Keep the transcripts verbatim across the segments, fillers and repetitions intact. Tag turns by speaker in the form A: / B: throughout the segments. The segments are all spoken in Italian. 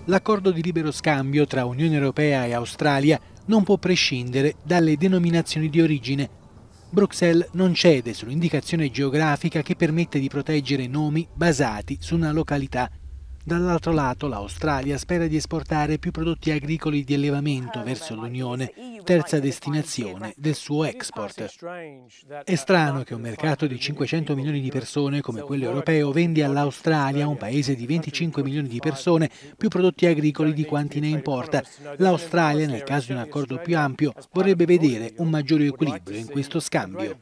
A: L'accordo di libero scambio tra Unione Europea e Australia non può prescindere dalle denominazioni di origine. Bruxelles non cede sull'indicazione geografica che permette di proteggere nomi basati su una località. Dall'altro lato, l'Australia spera di esportare più prodotti agricoli di allevamento verso l'Unione, terza destinazione del suo export. È strano che un mercato di cinquecento milioni di persone come quello europeo vendi all'Australia, un paese di venticinque milioni di persone, più prodotti agricoli di quanti ne importa. L'Australia, nel caso di un accordo più ampio, vorrebbe vedere un maggiore equilibrio in questo scambio.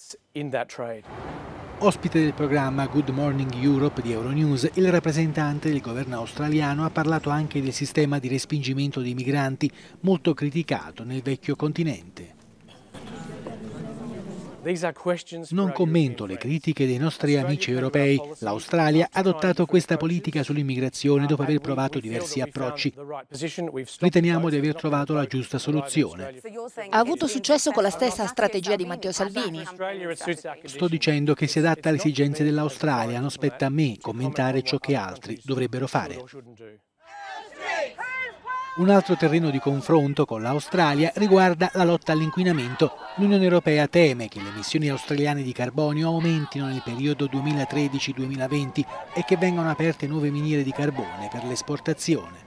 A: Ospite del programma Good Morning Europe di Euronews, il rappresentante del governo australiano ha parlato anche del sistema di respingimento dei migranti, molto criticato nel vecchio continente. Non commento le critiche dei nostri amici europei. L'Australia ha adottato questa politica sull'immigrazione dopo aver provato diversi approcci. Riteniamo di aver trovato la giusta soluzione.
B: Ha avuto successo con la stessa strategia di Matteo Salvini.
A: Sto dicendo che si adatta alle esigenze dell'Australia, non spetta a me commentare ciò che altri dovrebbero fare. Un altro terreno di confronto con l'Australia riguarda la lotta all'inquinamento. L'Unione Europea teme che le emissioni australiane di carbonio aumentino nel periodo duemilatredici duemilaventi e che vengano aperte nuove miniere di carbone per l'esportazione.